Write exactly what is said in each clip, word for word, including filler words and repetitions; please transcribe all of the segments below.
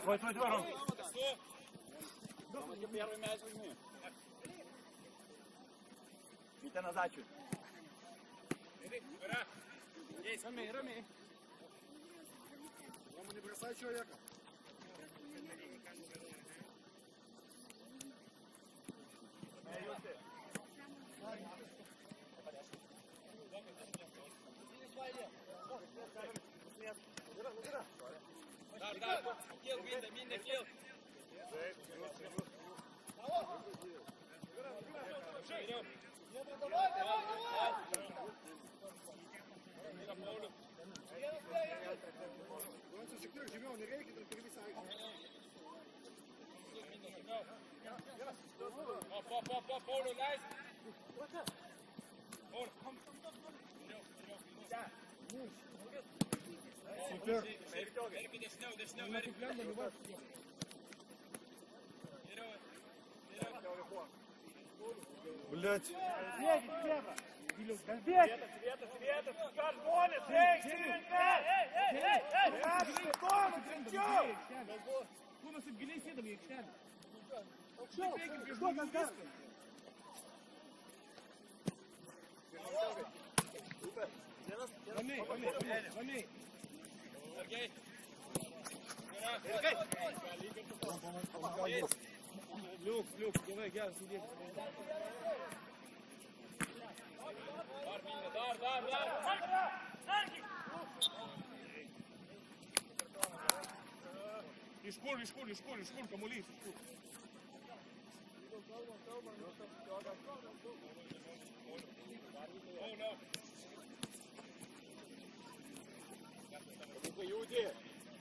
Твой, твой, твой, Ром. Первый мяч возьми. Витя назад чуть. Есть, Роми, Роми. Рома, не бросай человека. Да, да, килл, минда, минда, килл. Op, op, op, op, Polo, lijst. Polo, kom. Супер. Werken, dit snel, dit snel, werken. Блять. Света, Света, Света, карбоны, эй, Света! Эй, эй, эй! Дома, ты чё? Куда се били си да ми екстен? Что? Что там там? Роми, Роми, Роми. Сергей. Сергей. Люк, Люк, давай, я сиди. Daar, Minda, daar, daar, daar. Ишкур, ишкур, ишкур, ишкур, камули, ишкур. Oh, no. Юди!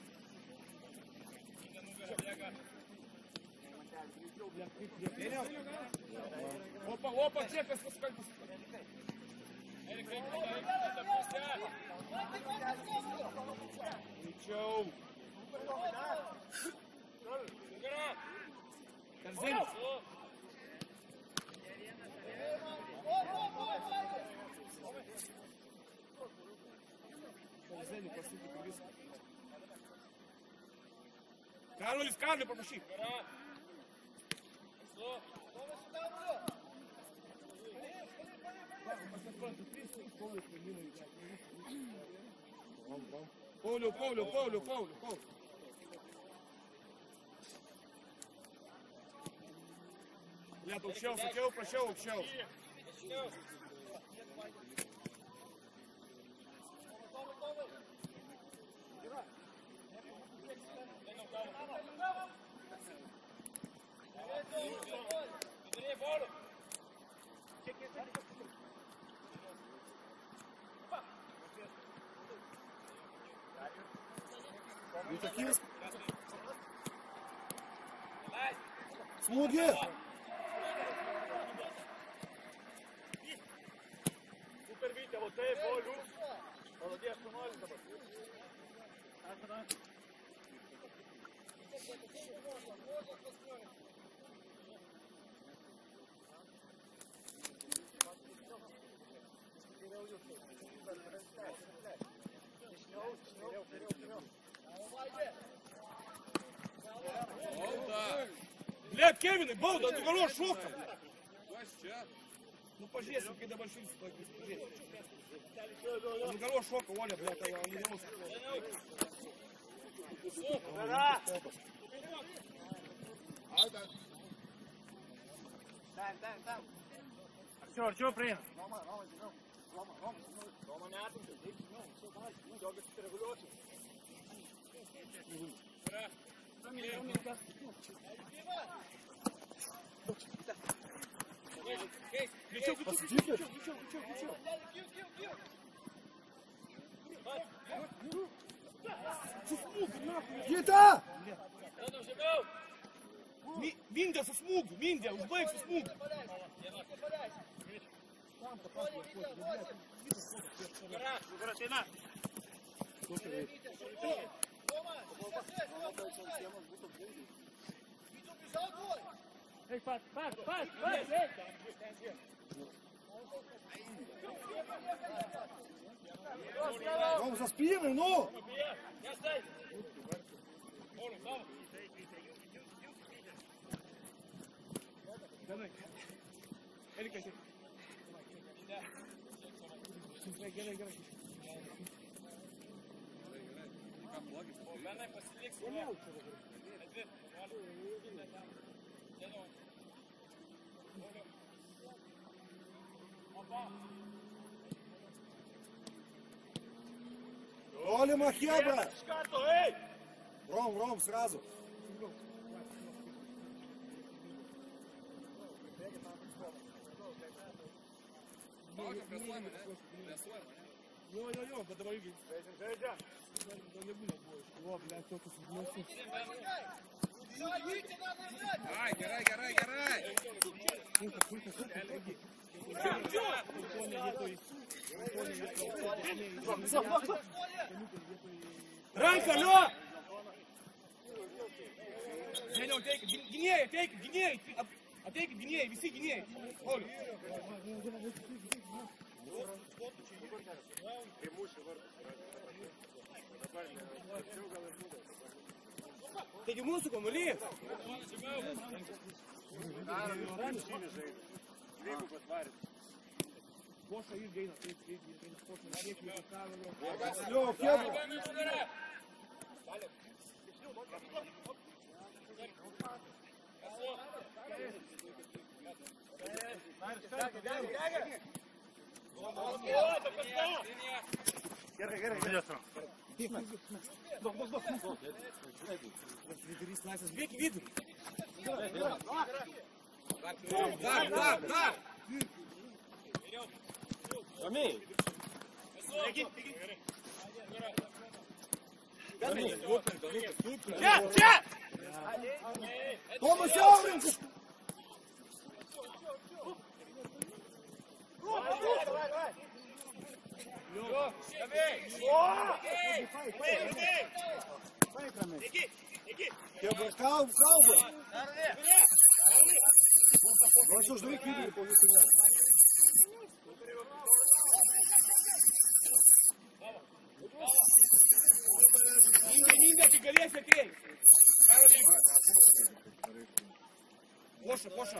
Опа, опа, чека, сколько. Erik, kijk, dat moest, ja. Ничего. Корзин. Корзин, по сути, близко. Кароль, Кароль, помощи. Паулю, Паулю, Паулю, Паулю, Паулю. Я тут щел, хотел, прощел, щел. Витя, кис. Смуги! Super Vita, вот ты, Полю. Молодец, помолись, да. Бля, Кевин, Болда, ты хорош, шока. Ну, пожалуйста, когда большие спаги, ну, хорош, шока, Оля, блядь, я не могу. Да! Там, там, там. Артёр, чё принял? Рома, Рома, Рома, Рома, Рома, Рома, не атом, ты, ну, все, давай, ну, дёргай с перегулёчек. Посидите. Вита! Миндя со смугу, Миндя, узбек со смугу. Буратино! Эй, пас, пас, пас, пас! Рома, за спиной, ну! Erika, çek. Gerai, gerai. Benai pasilik su juo. Edvi, nori. Opa. Олима, Хебра! Шкато, ей! Ром, Ром, сразу. Laukia prie suojimo, ne? Prie suojimo. Jo, jo, jo, bet dabar irgi. Žaidžiam, žaidžiam. Gal nebūna buvo. O, ble, tokius įdomus. Ai, gerai, gerai, gerai. Sunka, sunka, sunka. Ranka, liu! Seniau, ateikit, gynėjai, ateikit, gynėjai. Ateikit, gynėjai, visi gynėjai. Oli. Taigi mūsų kamuolys. Poša irgi eina, taip, irgi eina, poša, kiek jau kavelio. Liu, Хебра! Gerai, gerai, gerai. Viduris laisvas, bėk į vidurį. Dar, dar, dar. Ramiai. Čia, čia! Tomas Siaurinkas! Хебра, kalb, kalba! Aš uždaryk vidurį po visų ne. Minga, minga, kai galėsi ateik. Poša, poša.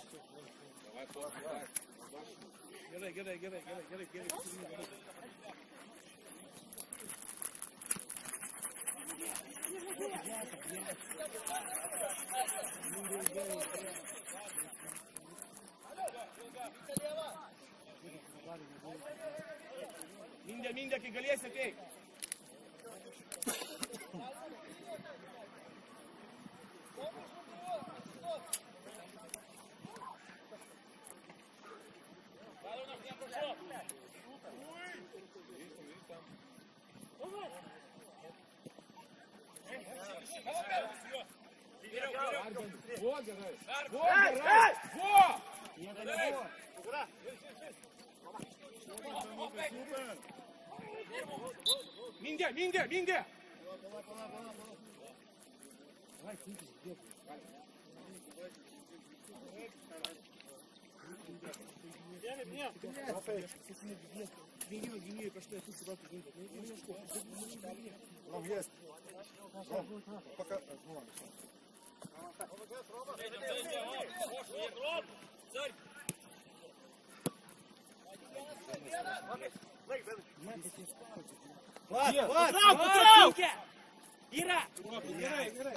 Gerai, gerai, gerai, gerai, gerai, gerai. Mindė, mindė, kai galėsi ateik. Во, gerai. Во, gerai. Во! Nieko nebuvo. Mindė, mindė, mindė. Давай, синтез, дėkui. Gynėjai, gynėjai, kažtai esu suratau žaidė. Ром, есть. Ром, пока... Ну ладно, все. Влад, Влад, Влад, Ира! Gerai, gerai.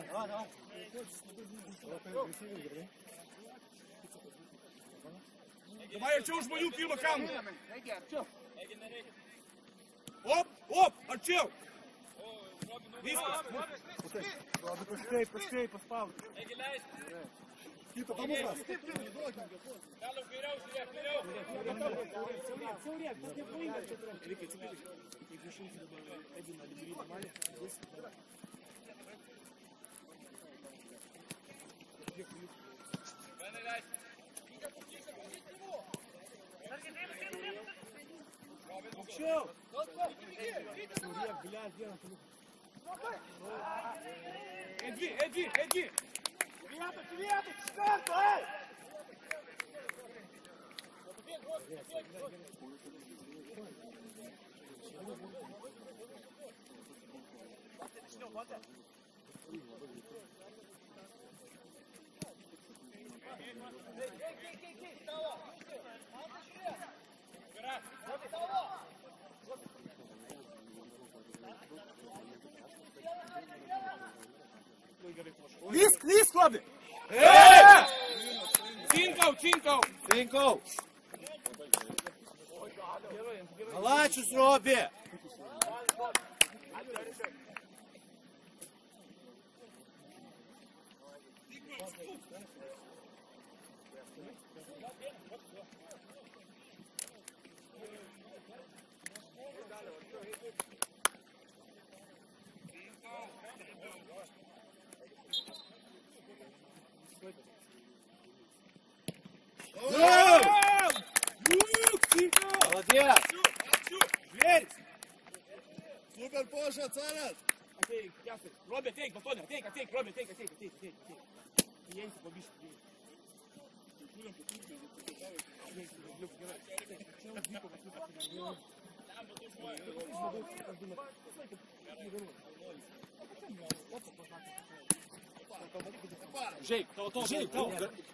Давай arčiau žmonių pirmą kamuolį. Op, op, arčiau. Viskas. Ладно, пускай, пускай, поспавлю. Кита, помог нас. Galau kairiau, žiūrėk, kairiau. Siaurėk, siaurėk, tas nepainga. Reikia atsiprašyti. Jeigu išimti dabar Ediną vidury normalę, bus. Benai leis. Aukščiau. Siaurėk, blėt, vieną toliuką. Edvi, Edvi, Edvi. Vietas, vietas, iš karto, ej! Lisk, lisk, labi! Cinkau, cinkau! Cinkau! Malačius, Robi! Молодец! Верь! Супер, Поша, царят! Ateik, Jasai. Robi, ateik, Baltonė, ateik, ateik, Robi, ateik, ateik, ateik, ateik, ateik. Įėjęs po biškį. Žeik, tau, tau, žeik, tau.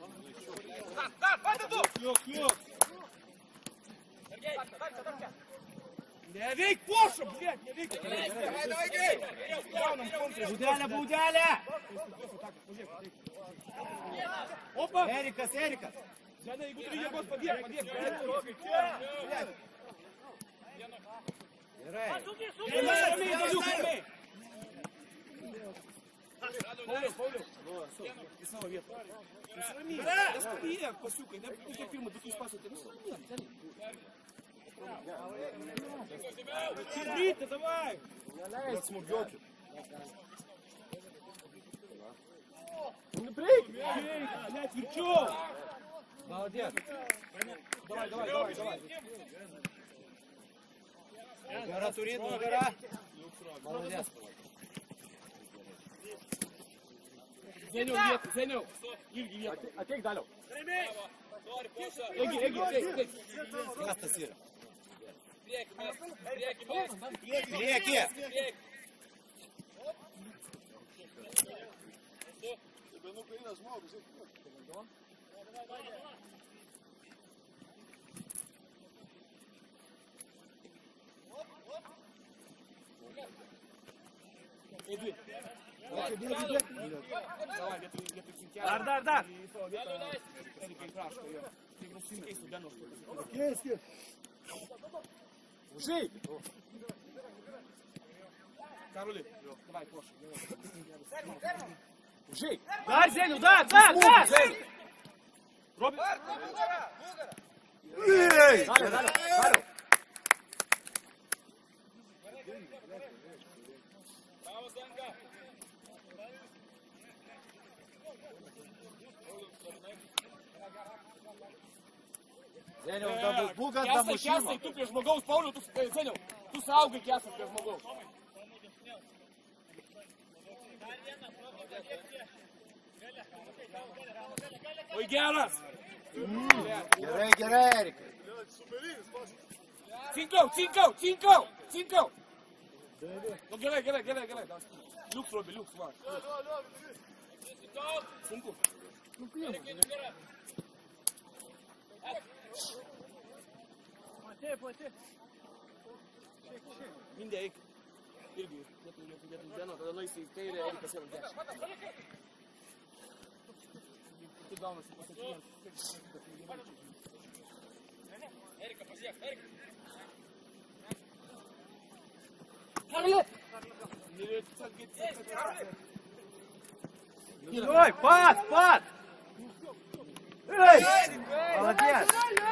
Juk, juk. Neveik, Poša, blėt, neveik. Давай, давай, гей! Būdelė, būdelė! Opa! Erikas, Erikas! Žena, jeigu turi jėgos, pabėg, pabėg. Gerai. Ramiai, ramiai, Daliuk, ramiai. Pauliau, Pauliau. Į savo vietą. Nusiramiai. Neskubėk, pasiukai. Ne, tu kiek pirmą, du jūs pasakėte. Nusiramiai. Читрите, давай! Net smūgiuokit. Ну, брейк! Блядь, тверчок! Молодец. Давай, давай, давай, давай. Гора Турин, гора. Молодец. Зеню, вверх, Зеню. Ильги, вверх. Атек, Далю. Эги, Эги, Эги, Эги. Место Сира. Приеки, приеки, приеки. Реки. Иди. Давай, где-то центя. Дар, дар, дар. Жей! Кароли, давай, Поша. Жей! Дай, Зеню, да, да, да! Роби! Эй! Далю, Далю, Далю! Zeniau, dabar būgant Kesai, damušimą. Kesai, tu prie žmogaus, Pauliau, tu, Zeniau, tu saugai Kesai prie žmogaus. Oi, geras! Gerai, gerai, Erikai. Cinkau, cinkau, cinkau, cinkau! Nu, gerai, gerai, gerai, gerai. Liuks, Robi, liuks, va. Sunku. Platė, platė. Mindė, eik. Irgi, vietų, vietų, vietų, vieno, tada nueisi į kairę, Erikas yra dešim. Tai gaunasi pasakymės. Эрика, позъех, Эрика. Ой, пас, пас! Эй! Молодец!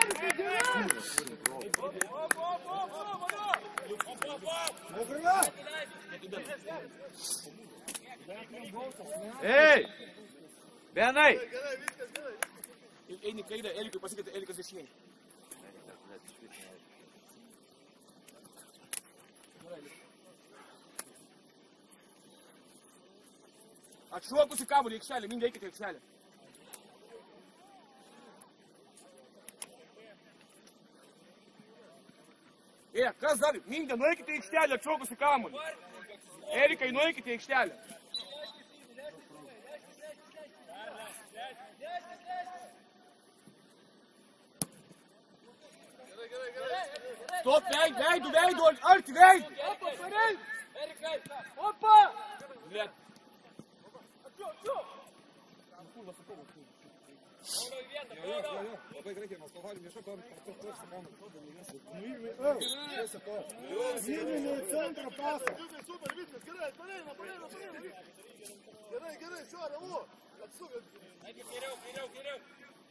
Эй! Benai! Eini kairę, Erikui pasakyti, Erikas dešiniai. Atšokusi kamuolį į aikštelę, Mindė, eikite į aikštelę. E, kas dar? Mindė, nueikite į aikštelę, atšokusi kamuolį. Erikai, nueikite į aikštelę. Стоп, вейду, вейду, вейду, Арти, вейду! Опа, смотри! Опа! Блядь. Labai gerai, kai mes pavalgėm viešą, to ir Simoną. Linijinį centrą pasą. Super, viskas, gerai, pareina, pareina, pareina. Gerai, gerai, šiuo, ramu. Atsukit. Geriau, geriau, geriau.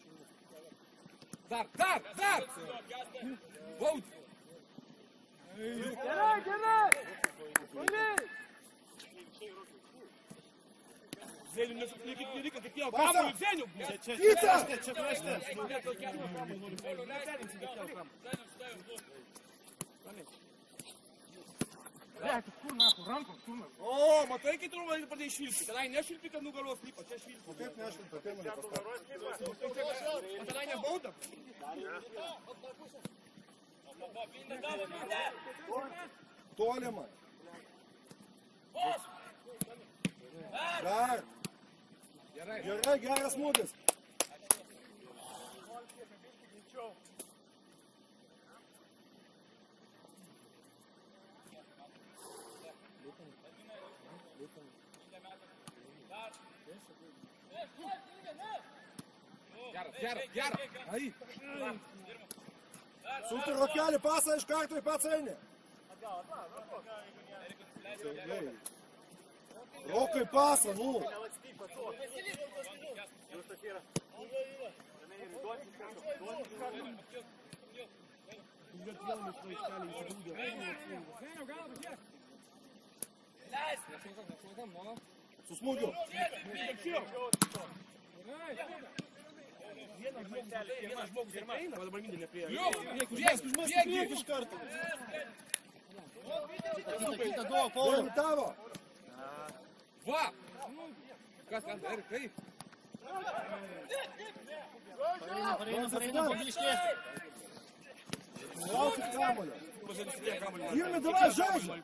Dar, dar, dar! Baud! Gerai, gerai! Pareina! Zeliu, nereikia, nereikia, kaip jau kamuolį Zeliu, blėt. Kita! Čia krašte. O, matai, kai tu pradėjai švilpti. Tenai nešvilpti, kad nugaros liko, čia švilpti. Kaip nešvint, apie mane pastatė. O tenai nebauda. Tolimai. Dar. Gerai, geras smūgis. Geras, geras, geras! Ai. Sulti rokelį pasą iš karto į pats eini. Rokai pasą, nu. Su smūgiu. Vienas žmogus ir eina, o dabar mindė neprieja. Prieki, prieki, prieki! Iš karto. Kita duok, Pauliau. Pauliau tavo. Va! Kas ten, Erik, kaip? Pareina, pareina, pareina, pagrįžkės. Laukit kamuolio. Pažiūrėsite kamuolį. Irmi, davai, žaidžiam.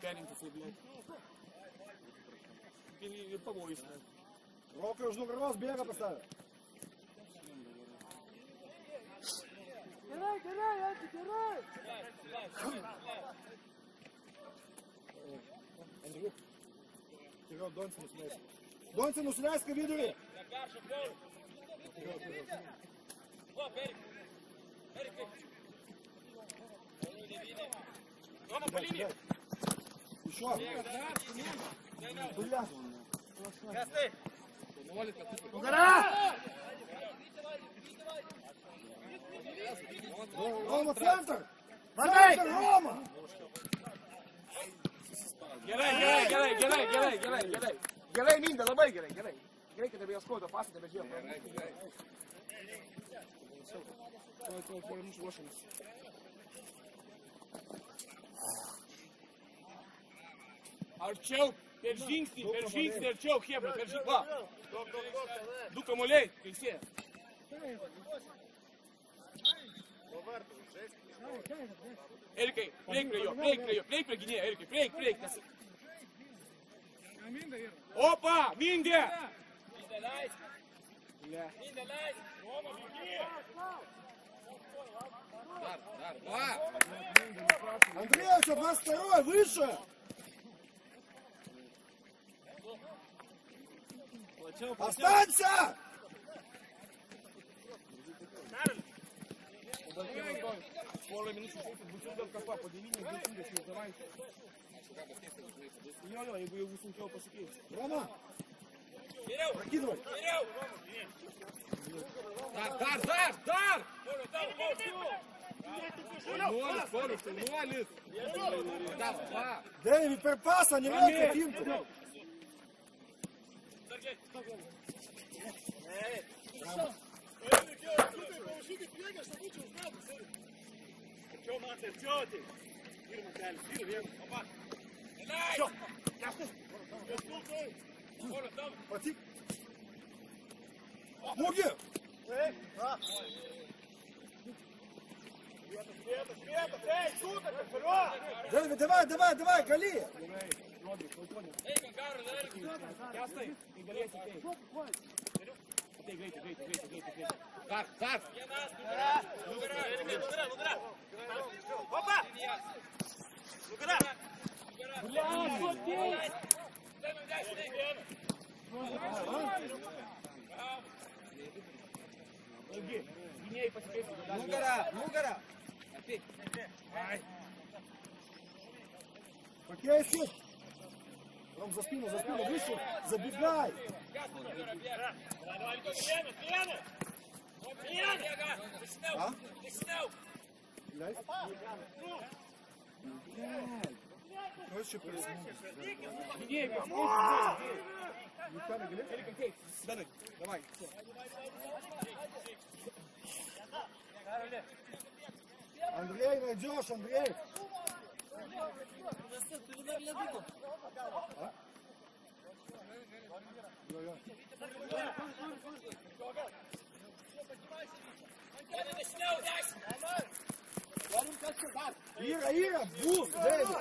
Ir pavojus. Rokai už nugaros bėga pas tave. Gerai, gerai, Ati, gerai! Andriuk. Turiu Donci nusileisk. Donci nusileisk į vidurį. Iš jo. Bля. Nugara! Roma centar. Vardai! Centar Roma. Gerai, gerai, gerai, gerai, gerai, gerai, gerai. Gerai, mindė, labai gerai, gerai. Gerai, kad tebe ieškojo to pasą, tebe žiūrėjau. Gerai, gerai. Tuoj, tuoj, tuoj, mūsų ruošiamas. Arčiau, per žingsnį, per žingsnį, arčiau, Hebra, per žingsnį. Va, du kamuoliai, teisėja. Erikai, prieik prie jo, prieik prie jo, prieik prie gynėjo, Erikai, prieik, prieik. Nes... Opa, mindė! Mindė leisk! Ne. Mindė leisk! Roma, bėgi! Dar, dar, va! Андреевича, вас второй, выше. Останься! Porą minučių šaukit, bus jau dėl kapą, po devynių dešimtmečių davai. Jo, jo, jeigu jau bus sunkiau pasikeis. Рома, Geriau! прокидывай. Geriau! Dar, dar, dar, dar! Nuolis, Paulius, tai nuolis. Dar, va! Дэйви, per pasą, nereikia fintų. Arčiau, Matai, arčiau tai! Pirmą kelią, pirmą vieną, opa! Arčiau! Пати. Ноги! Света, Света, эй, сюда, вперед! Дэйви, давай, давай, давай, кали! Gerai, Rodrik, Paulius. Eik, Karol, eik! Kęstai, kai galėsi, ateik. Ateik greitai, greitai, greitai, greitai, greitai. Dar, dar! Vienas, nugara! Nugara, Erikai, nugara, nugara! Opa! Ну гора, ну гора. Опять. Окей, все. Ром, за спину, за спину, выше. Забегай. А? Блядь. Короче, присмотрись. Руками глядь. Давай, давай. Андрей, найдешь, Андрей. А? Я-я. Ира, Ира, буст, Дэвид.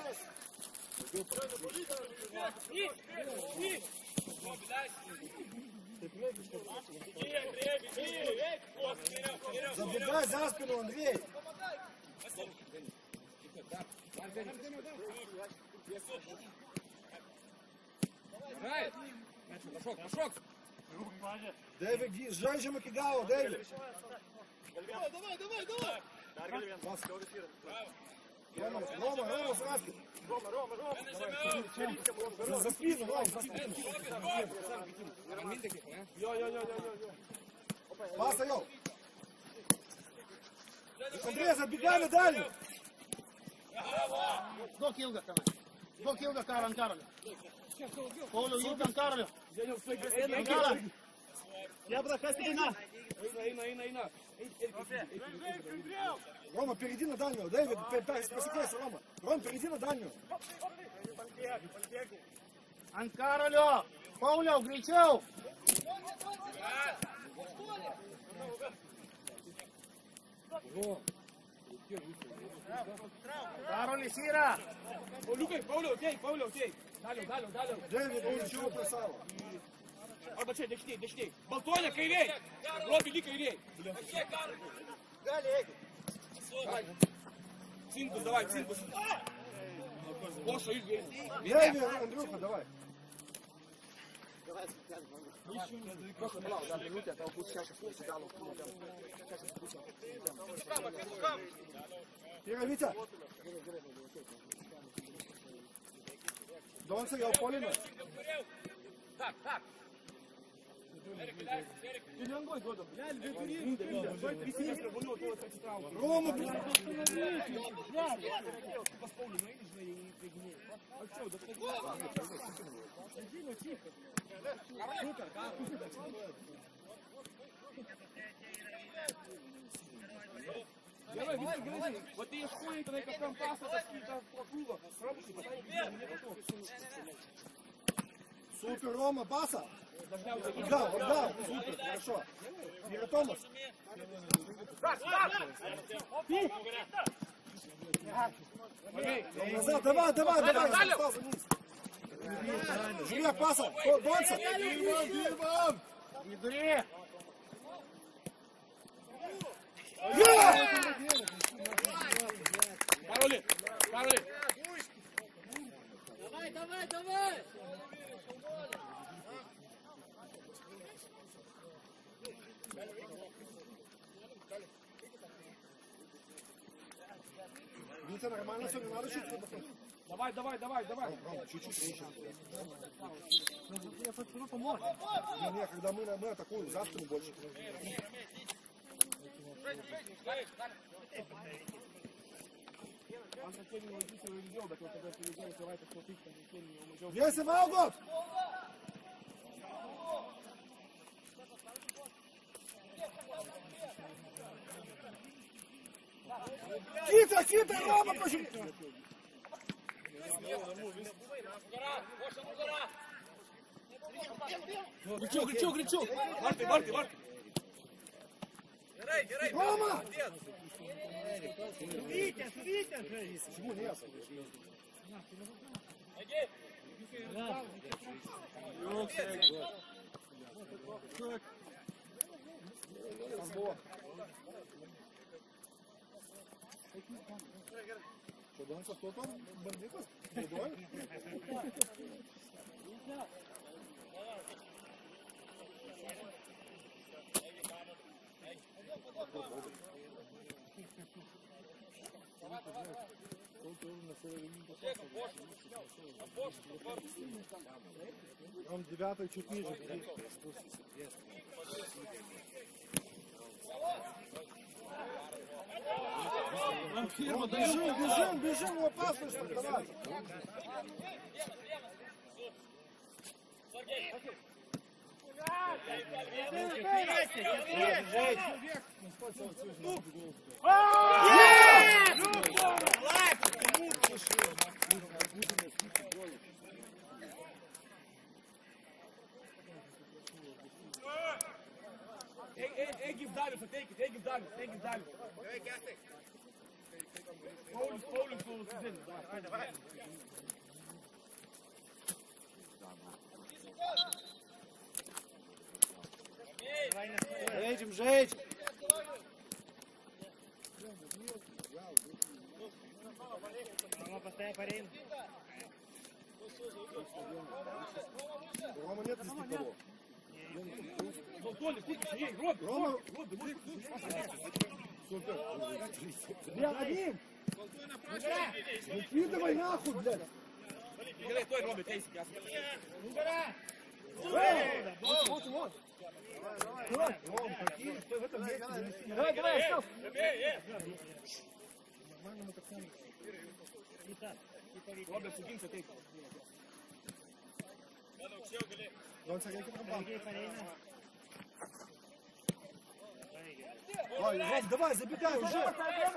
Забегай за спину, Андрей. Пошок, пошок. Дэвид, сжай же Макигау, Дэвид. Давай, давай, давай, давай! Рома, Рома, Рома, сразу. За, за спину, Рома, за спину. Паса, йо. Андрей, забегай на дальнюю. До Килга, до Килга, Каран, Каран. Полю, Юкан, Каролю. Я брахай спина. Рома, перейди на дальнюю. Дэвид, посекайся, Рома. Рома, перейди на дальнюю. Анкаролю. Полю, гречев. Кароль, Сира. Паулю, окей, Паулю, окей. Далее, далее, далее. Дэвид, он чего красава. Арба, чей, дочти, дочти. Балтоня, кривей. Рот, беги, кривей. Цинкус, давай, цинкус. Оша, иди. Дэвид, Андрюха, давай. Ира, Витя. Донца, я уполина. Так, так. Рома, блин. Давай, грызи, грызи. Вот ты ходишь, ты как там паса, какие-то по кругу. Сработай, поставь, не готов. Супер, Рома, паса. Отдал, отдал. Супер, хорошо. Ира, Томас. Назад, давай, давай, давай. Паса вниз. Жюля, паса. Донца. Не дури. Пароли, пароли. Давай, давай, давай! Витя, нормально все, не надо чуть-чуть. Давай, давай, давай, давай. Рома, чуть-чуть меньше. Я хочу помочь. Не, не, когда мы, мы атакуем, за спину больше. Если Валгот! Хитро, хитро, Рома, почему? Гречок, гречок, гречок. Марти, Марти, Марти. Рома! Витя, Витя же. Почему нет? Что, Донцев кто там? Бандитов? Худой? Он девятый чуть ниже. Бежим, бежим, бежим, в опасность давай. Ege David, take it, Ege David, Ege David. Paulus, Paulus, Paulus, Paulus. Едем, жечь! Рома нет здесь никого. Рома! Супер! Бля, один! Выкидывай нахуй, блядь! Играй той, Робби, тейси, ясно. Вот, вот, вот! Давай, Ром, какие? Ты в этом месте занеси. Давай, давай, все! Нормально мы так сами. Робби, сидимся, тейси. Вон, согрей контрабанду. Ой, Ром, давай, забегай уже!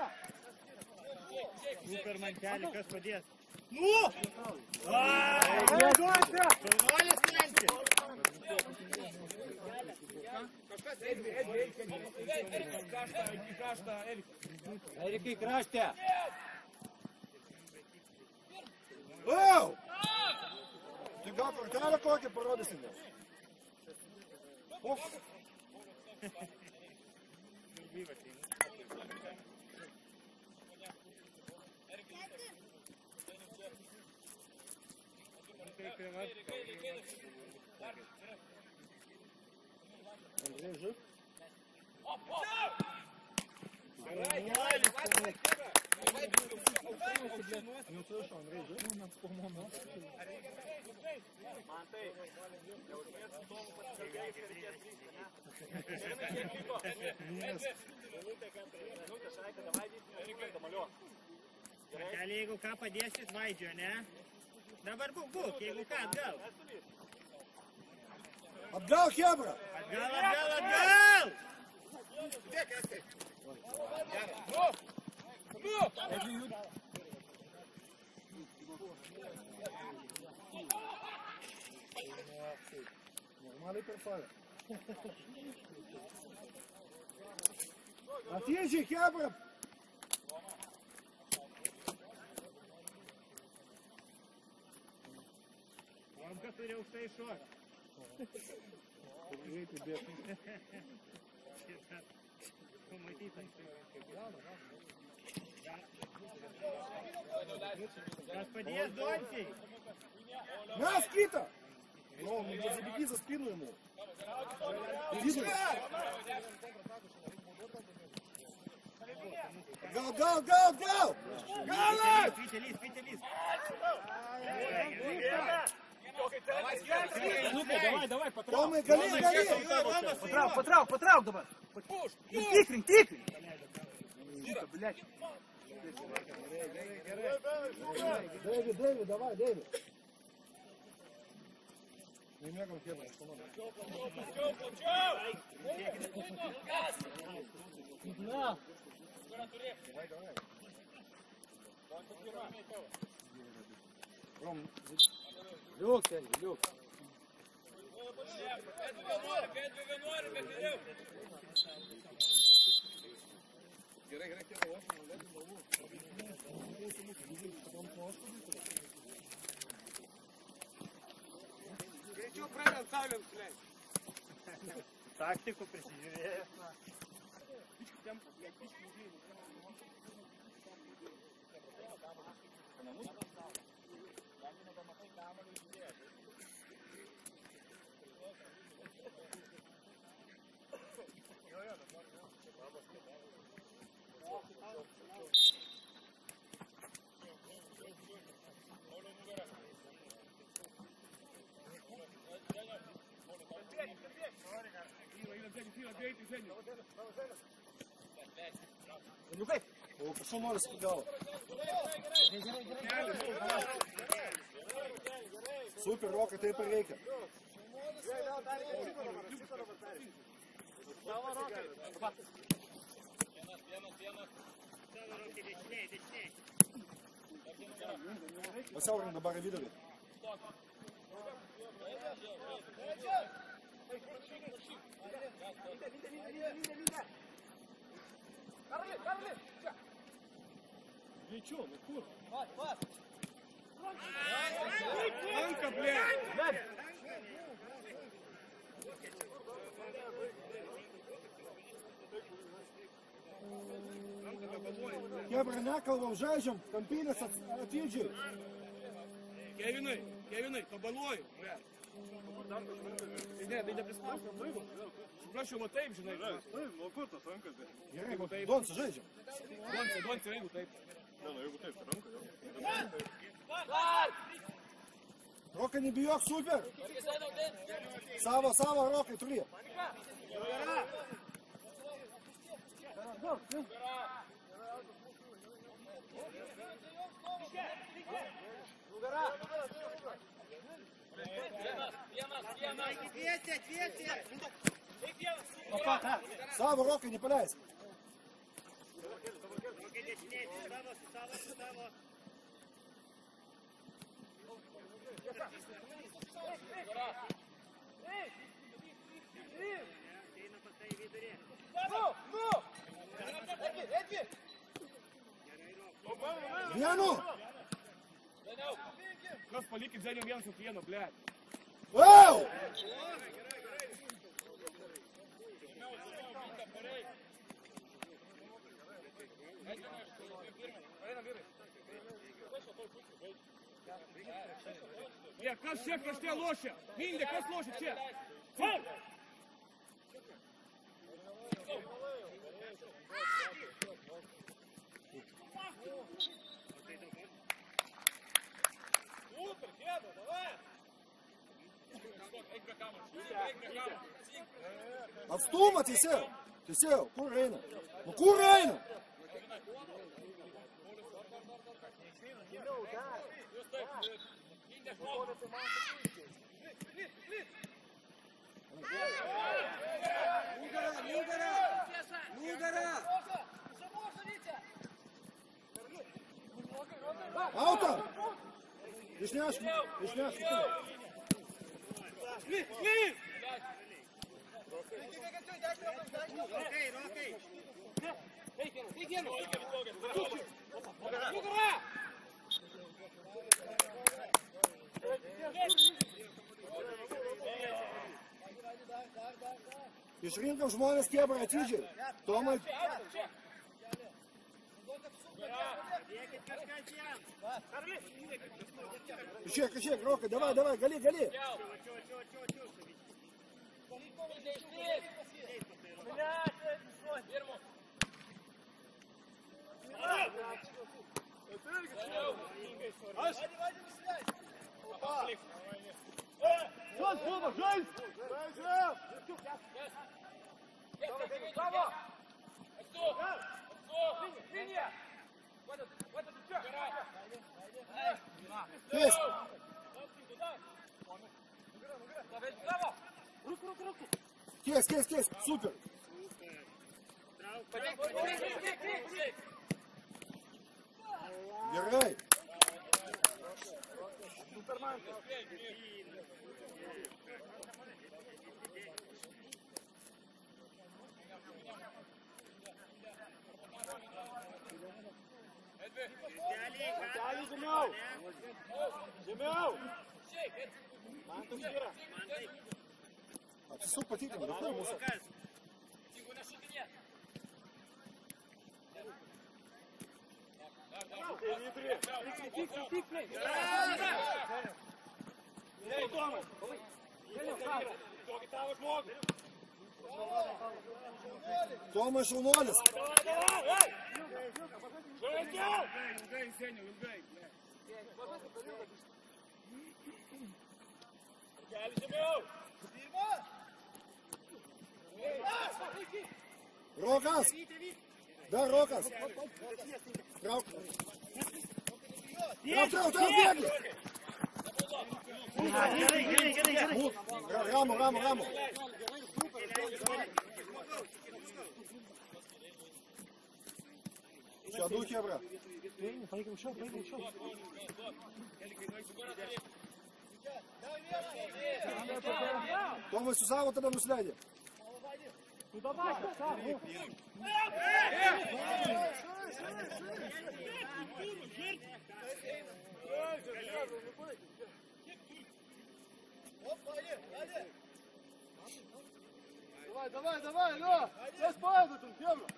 Супер Мантяли, kas padės? Ну! Šaunuolis Mantė! Kažkas, Edvi, Edvi, Edvi, Kašta, Kašta, Edvi. Erikai, krašte! Au! Tai gal kortelę kokią parodysim? Uf! Андрей жив? Не услышал, Андрей жив? Ну, нам по-моему. Mantėlį, jeigu ką padėsit vaidžio, ne? Dabar būk, būk, jeigu ką, atgal. Atgal, Hebra! Atgal, atgal, atgal! Нормальный перфаль. Отъезжай, Hebra! Romka turi aukštai šok. Greitai bėgti. Pamatytas. Kas padės Donciai? Нас, Кита! Ну, не забеги за спину ему. Видишь? Гал, гал, гал, гал! Галат! Витя, лист, Витя, лист. Давай, давай, потрав. Томы, гали, гали! Потрав, потрав, потрав, давай. Тикрень, тикрень. Блядь. Дэви, Дэви, давай, Дэви. Не мегам Hebra, что надо. Давай, давай. Ром, Люк, Сергей, люк. Я что правильно ставлю, блядь? Taktikų prisižiūrėjęs. темпа, блядь, пички людей. О, пошел Норрис кидал. Супер, Рока, ты перейка. Васяурин на баре видели? Ничего, ну кур. Анка, блядь! Кебра наколвал жажем, компинес отъезжай. Кевины, Кевины, побалою, блядь. Не, ти не приспав, вибух. Прошу мотейп же найти. Ну, круто, Санка. Донца, жажем. Донце, донце, рибу тейп. Да, ну, его тейп, Санка. Рока не бьет, супер. Сава, Сава, Рока, три. Сава, Рока, не паляйся. Вяну! Раз полики взяли Янсу Фьену, блядь. Оу! Я как всех каште лоша. Минде, как лоша, че? Супер, Кеда, давай! Отстума, ти сел. Ти сел, курейна. Ну курейна! Аута! Вишняшки, вишняшки. Пішрінком жмоне з Кебра, отвіджи. Тома. Качек, качек, Рока, давай, давай, гали, гали. Есть. Кес, кес, кес, супер. Герой. Зимел! Зимел! А ты суп потиком, да хуй мусор. Tomas Šaunuolis. Ilgai, seniau, ilgai. Rokas. Dar Rokas. Trauk. Trauk, trauk, trauk, bėgi. Ramu, ramu, ramu. Čia du chebra. Paeik aukščiau, paeik aukščiau. Tomai su savo tada nusileidė. Tu dabar, savo. Давай, давай, давай, ну! Сейчас поеду тут, Фёма!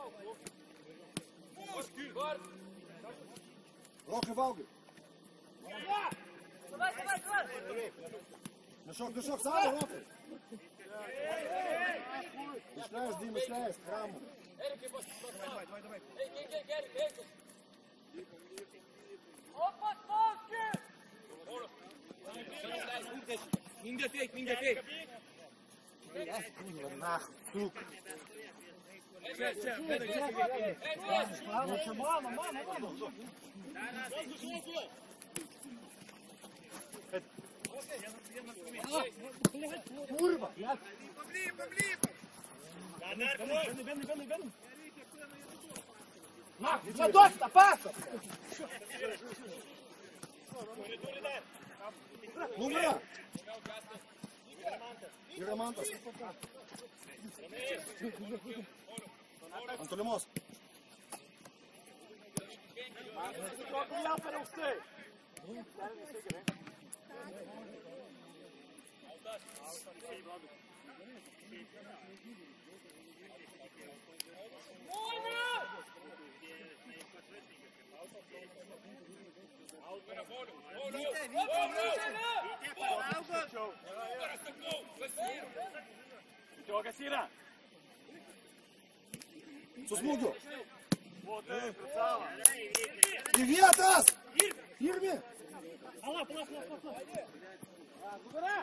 Rokai valgai. Давай, давай, давай! Nešok, nešok, savo, Rokai. Išleis, Dim, išleis, Ramu. Ninja fake, ninja fake. Čia, čia, Čia mano, mano, mano. Kurva. Beni, beni, beni, beni. Na, zaduok tą pasą. Numera. Yra Mantas. Ant tolimos. Su smūgiu. Į vietas! Pirmi! Pala, pala, pala, pala.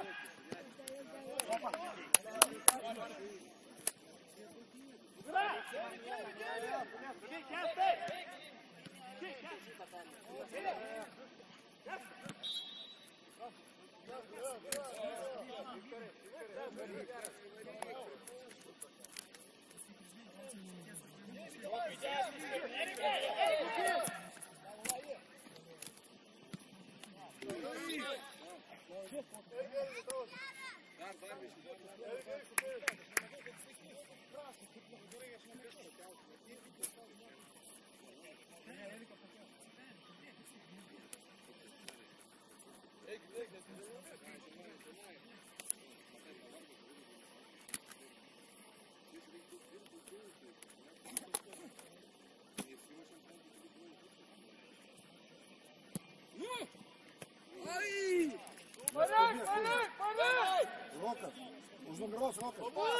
Rokas. Už nugaros, Rokas.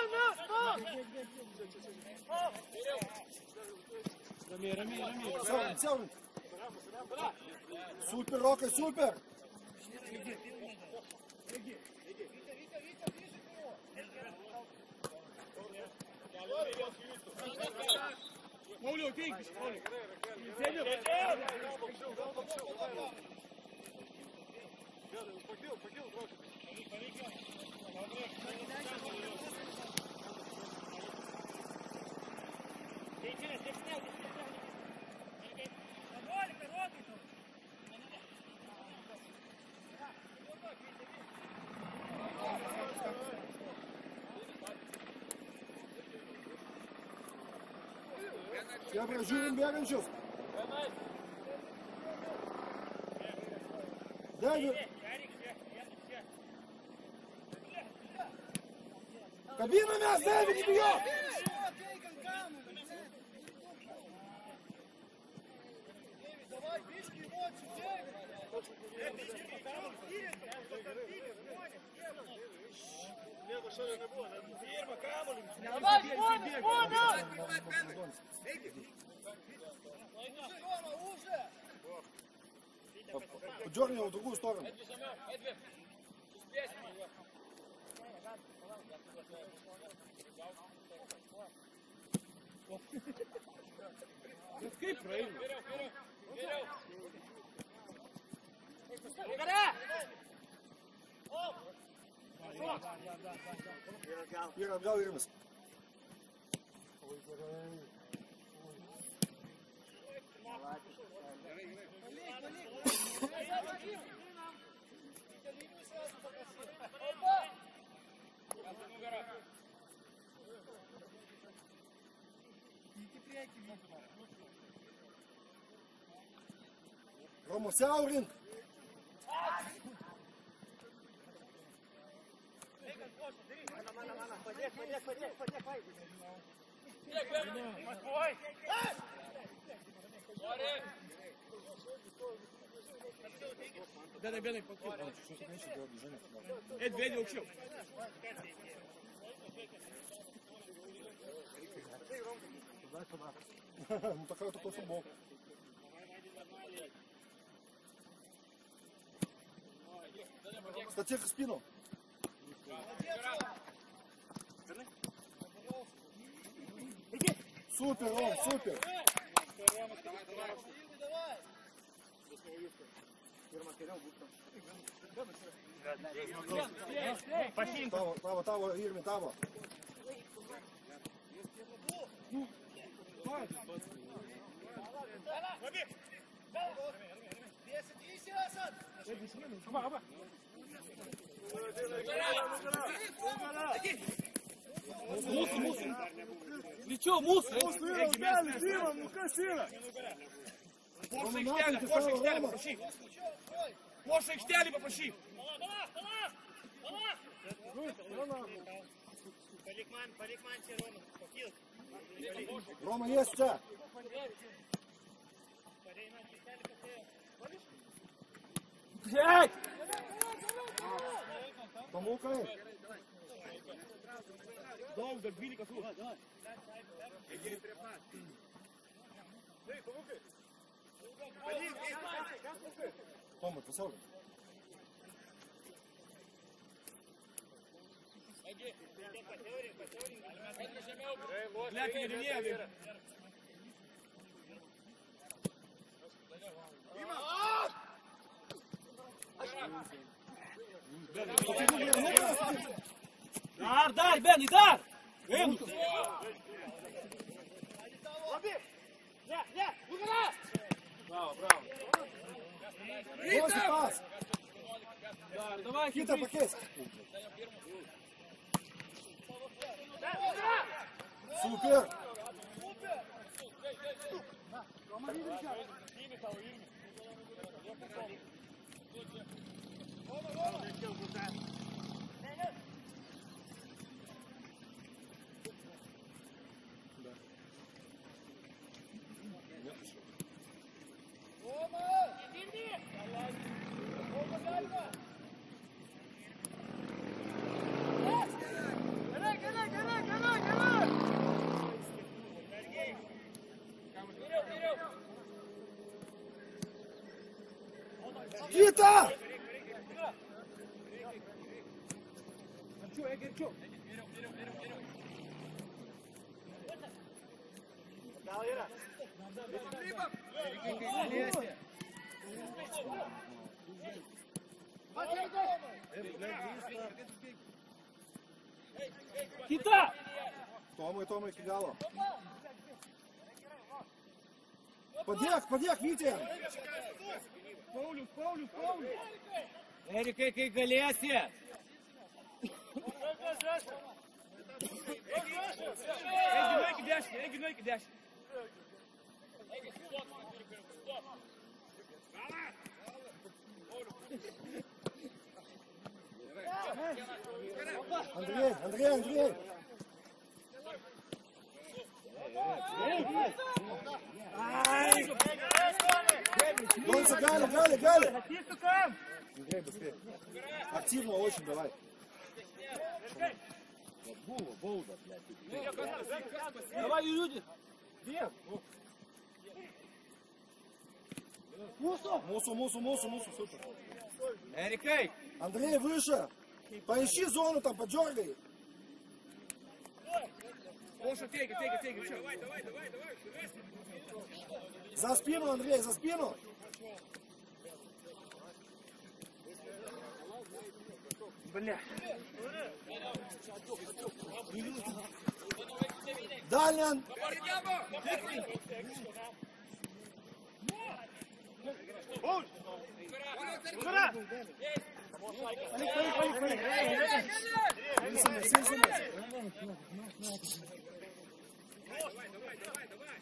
Ramiai, ramiai, ramiai. Siaurint, siaurint. Super, Rokai, super. Pauliau, ateik, Pauliau. Chebra, žiūrim bėgančius. Devi. Kabinamės, Devi, nebijok. Давай, Лево, шире не було. Фірма, камолі. Давай, Боня, Боня! Подерни его в другую сторону. Kaip praeina? Ir atgal Irimas. Рома, сяв ринг. Бенай, бенай, покинь. Эд, Беня учил. Ну такая такой футбол. Статья в спину. Супер, Ром, супер. Таво, таво, таво, Ирми, таво. Мусор, мусор. Плечо, мусор. Дима, ну красиво. Поша их штяли, Поша их штяли, попроси. Поша их штяли, попроси. Поликман, поликман, Рома, покил. Рома, есть у тебя? Блядь! Помогай. Дом, забили косу. Тома, ты сорок. Глядь, не левее. Дар, дар, Бен, дар! Бен! Браво, браво. Брось пас. Дар, давай, Кита, пакет. Супер. Кита! Кита! Тома и Тома кидало. Подъехь, подъехь, Витя! Паулюс, Паулюс, Паулюс! Эрик, Эрик, Галиасе! Эги, нойки, дяшки, эги, нойки, дяшки. Андрей, Андрей, Андрей! Ай! Донца, Галя, Галя, Галя. Натисну там! Андрей, быстрее. Активно очень, давай. Давай, люди. Мусу, мусу, мусу, мусу, супер. Эрик, эй! Андрей, выше. Поищи зону там, подергай. Гоша, тейка, тейка, тейка. Давай, давай, давай, давай. За спину, Андрей, за спину. Бля. Дальнян. Ура! Сильно, сильно, сильно. Давай, давай, давай, давай.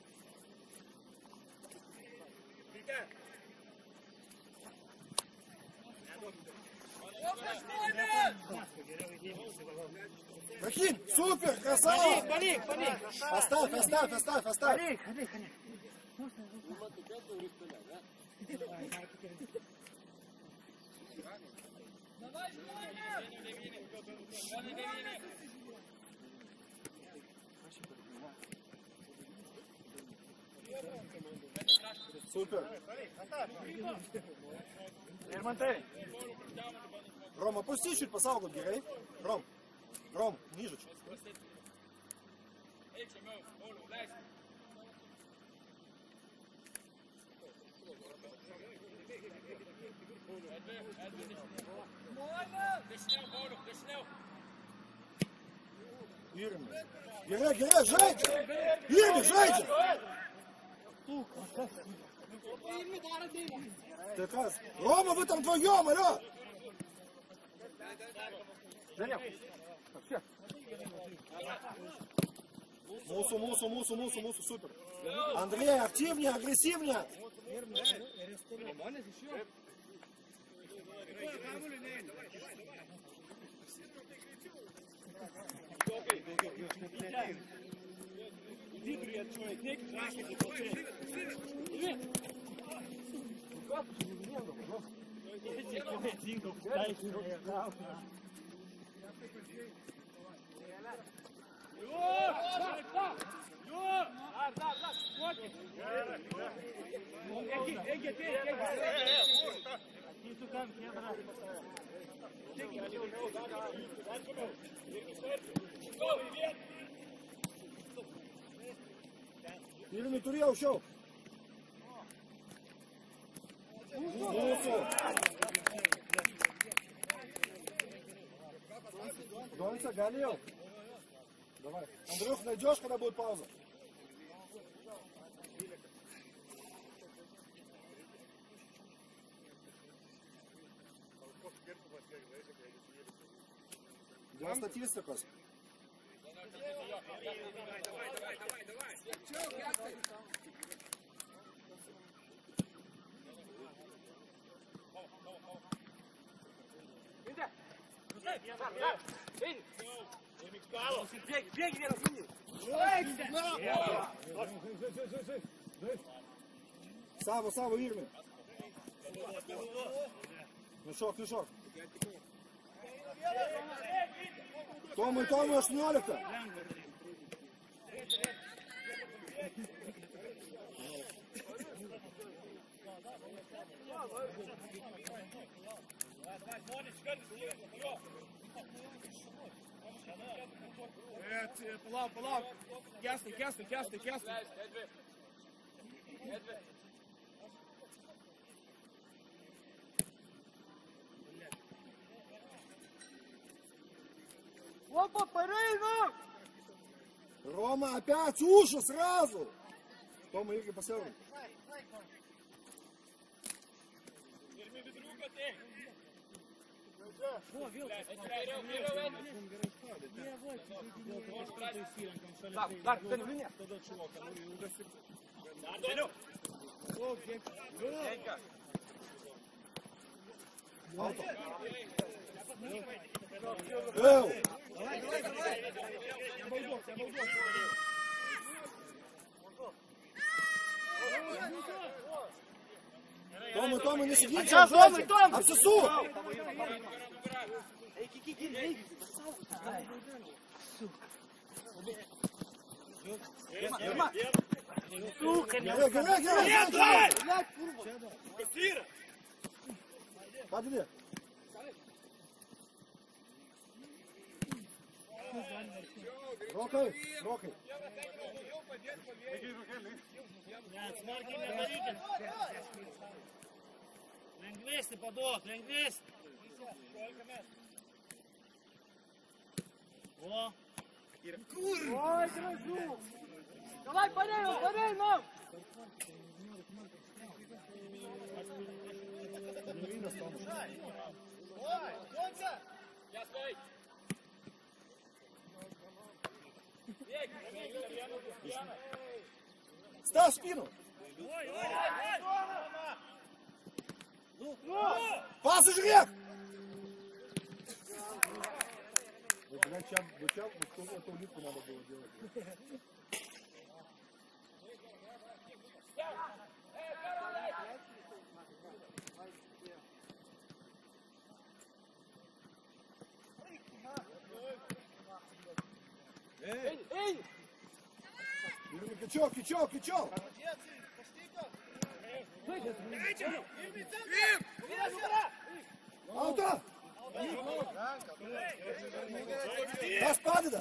Рахим, супер, красава. Полик, полик! Оставь, оставь, оставь, оставь. Полик, полик, полик. Супер. Лермонтей! Ром, опусти чуть по салгу, Герей. Ром, Ром, ниже чуть. Ирми. Герей, Герей, жайте! Ирми, жайте! Ты как? Рома, вы там вдвоем, алло! Мусу, мусу, мусу, мусу, мусу, супер. Андрей, активнее, агрессивнее. Ирми, Турья ушел. Мусу. Донца, Галил. Давай. Андрюх, найдешь, когда будет пауза? Для статистикos. Саву, Саву, Ирми. Мешок, мешок. Тому, тому, Шнёлика. Полав, полав. Ясно, ясно, ясно, ясно. Опа, Парейна! Рома, опять уши сразу. Тома, Игорь, посмотрим. Так, так, ты не меня. Ауто. Эу! Томой, Томой, не сиди. Сейчас, Томой, Томой. Обсосу. Сука, Герой, герой, герой. Подве. Рокай, рокай. Лингвисты, подох, лингвист. О. Ой, красу! Давай, парей, его, парей, нам! Ой, конца! Ставь спину. Пас уже рек. Зачем, зачем, вот эту улитку надо было делать. Эй, эй! Кичок, кичок, кичок. Аута! Das padeda!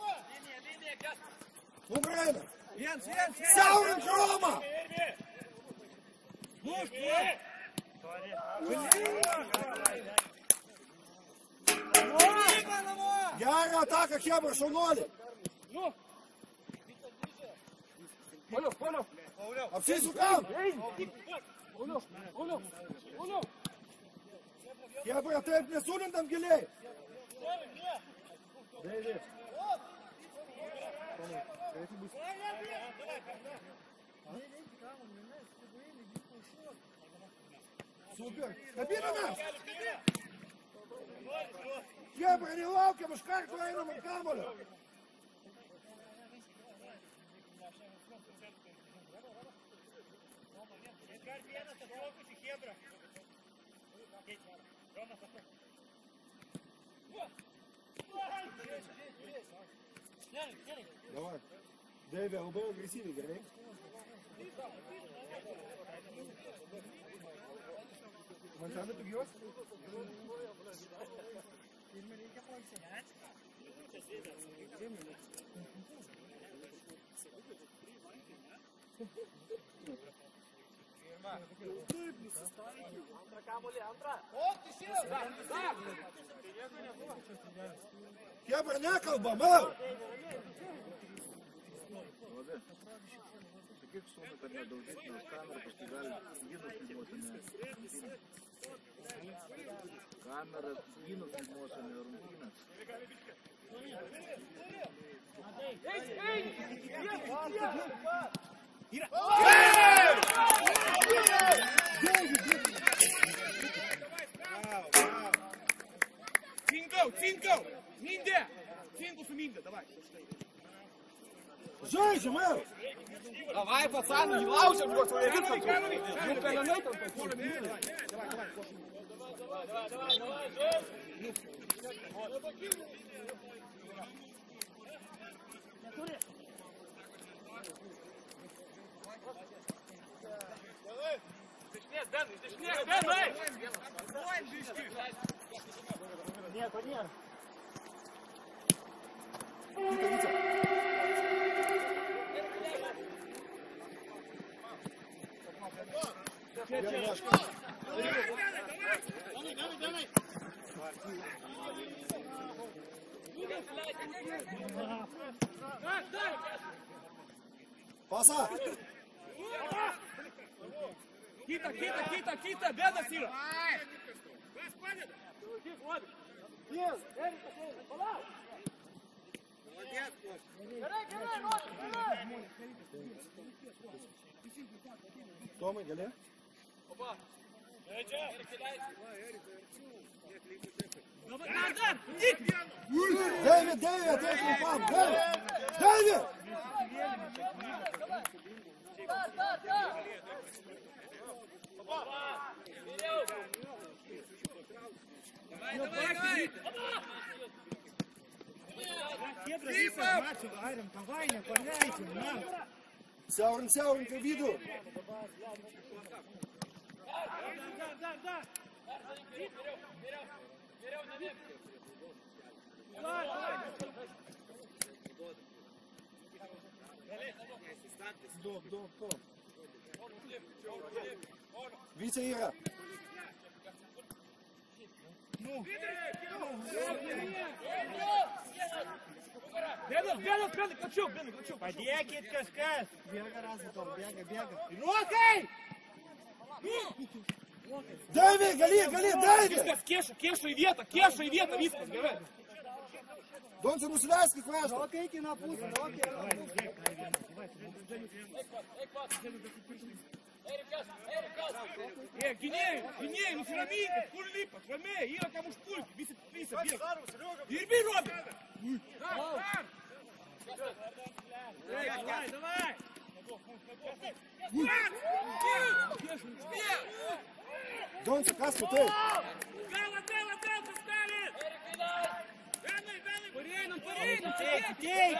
Ukraina! Saurin Roma! Gera ataka, Hebra, šaunuolį! Apsisukam! Hebra, taip nesulintam giliai! Deivi! Super! Kabinamės! Hebra, nelaukiam, iš karto einam ant kamulio! Давай. Дэви, labai agresyviai, gerai? Man ten pigios? Hebra, nekalba, mau! Sakyk sūnui, kad nedaužyt nuo kamerą, paskui gali gynų filmuoti, ne kamerą gynų filmuoti, ne rungtynės. Cinco, cinco! Minde! Cinco su Minde, давай. Žaidžiam, mau! Давай, пацаны, не лаучим, вот свои ритмы. Ну, пеленой там такой. Давай, давай, давай, давай, давай. Нет, Дэн, нет, Дэн, эй! Нет, нет. Passa! Quita, quita, quita, quita, Beda, Cira! Tomai, gali? David, David, ateik trumpam! David! David! Давай, давай, Давай, наполняйте, нам. Сяурин, Сяурин, виду. Доп, доп, доп. Витя, Ира. Бенов, Бенов, Бенов, Качук, Бенов, Качук. Подъехать, Кашкас. Бега разве там, бега, бега. Локай! Дави, Гали, Гали, дави! Вискас, Кеша, Кеша и Вета, Кеша и Вета, Вискас, говорят. Донце Мусульянский, хватит. Локейте на пусть, локейте на пусть. Э, Гинею, Гинею, ну Ферамика, Курлипа, Ферамея, Ира, кому шпульки, Виса, Виса, бег. Верби, Робин! Давай, давай! Донце, каску, ты. Гал, отдел, отдел, поставит! Бены, Бены, парей, ну парей, ну Тейк, тейк!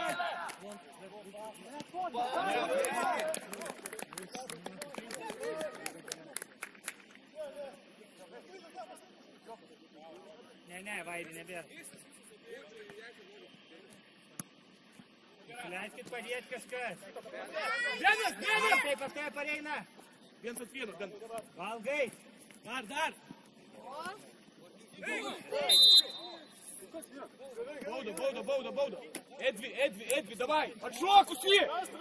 Не-не, Вайди, не бер. Флянскит подъедь, Кашкас. Бенес, Бенес! Повторяй, повторяй, Парейна. Бенс от Фена, Бен. Валгей. Дар, дар! Боуда, Боуда, Боуда, Боуда! Эдви, Эдви, Эдви, давай! Отшок, ушли!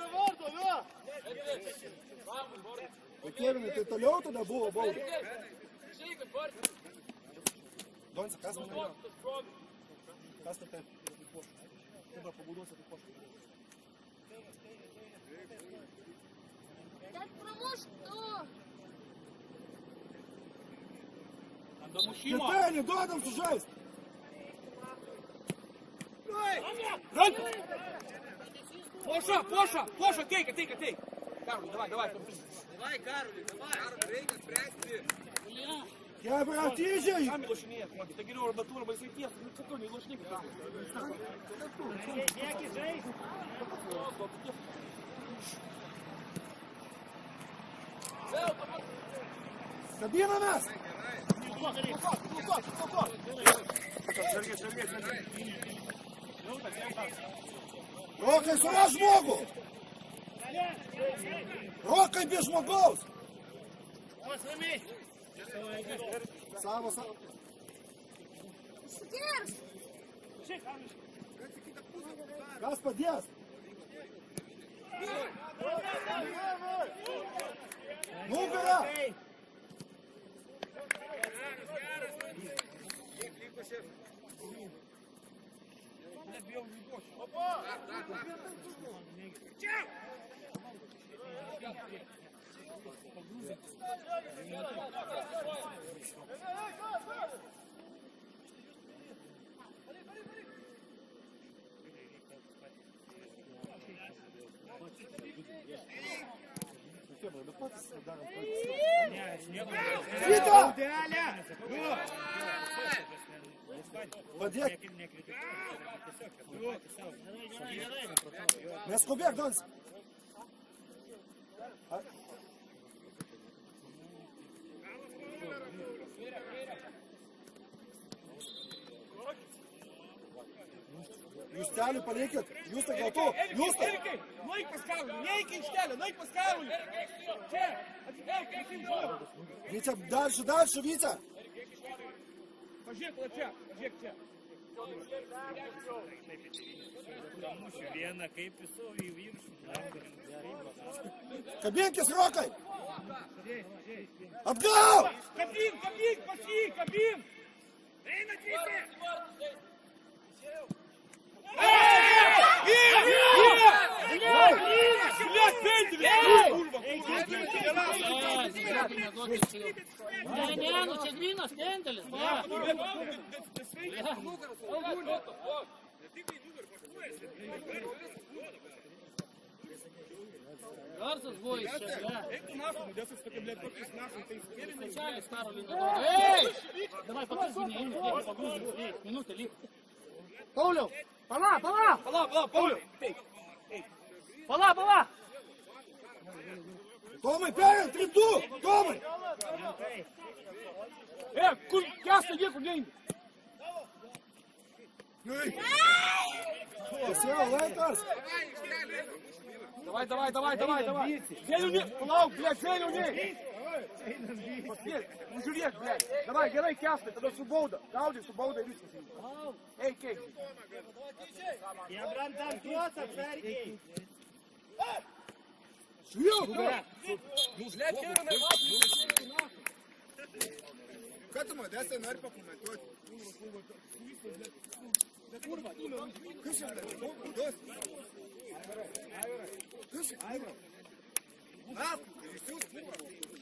Кевин, ты толёл туда, Бо, Бо. Донце, каску, ты. Каску, ты. Куда побудился, ты пошел. Так проможу. Да мужчина! Питание, да, там сужайся. Рон! Поша, Поша, Поша, тейка, тейка, тейка! Карли, давай, давай! Давай, Карли, давай! Карли, Рейка, спрячьте! Я брал тише. Сами лучше нет, ты говоришь, натура, мы светец, ну какой не лучше не Деки, жей. Кабина нас. Рокай, сюда жмогу. Рокай без жмогов. Сава, сава. Газ подъезд. Ну, убирай. Вита! Подъезд. Мяскобег, Донц. Юстяли, полетят. Юста готов. Юста. Ной Паскалу, нейки штеля, ной Паскалу. Че? Витя, дальше, дальше, Витя. Пожи, плача, пожи, че. Viena kaip visų į viršų. Кабинки с Рокой. Отгал! Кабин, кабин, пошли, кабин. Эй, на твите! Не, не, ну Чегвина, стендель. Гарсas buvo iš čia. Eik tu naftu, dėsis tokia, blėt, tokiais naftu, tai skėlė. Čelis Karolina. Ei! Давай, pagrūzginė, eini, eik, pagrūzginė, eik, minutė, lyg. Pauliau, pala, pala! Pala, pala, Pauliau. Pala, pala! Tomai, perėjom, trys du! Tomai! E, kur kęsta jie, kur neini? Pasiau, laikas! Давай, давай, давай, давай, давай. Зелю не, палау, блядь, зелю не. Поспель, ну žiūrėk, блядь. Давай, gerai, kęstai, tada su bauda. Gaudai, su bauda ir viskas. Eik, eik. Jebrantam tuos apsargiai. Šviau! Ну, блядь, Кевинai, Ką tu modestai nori pakomentuoti? Kas čia, blядь, baudos? Kas čia? Na, jūs jūs.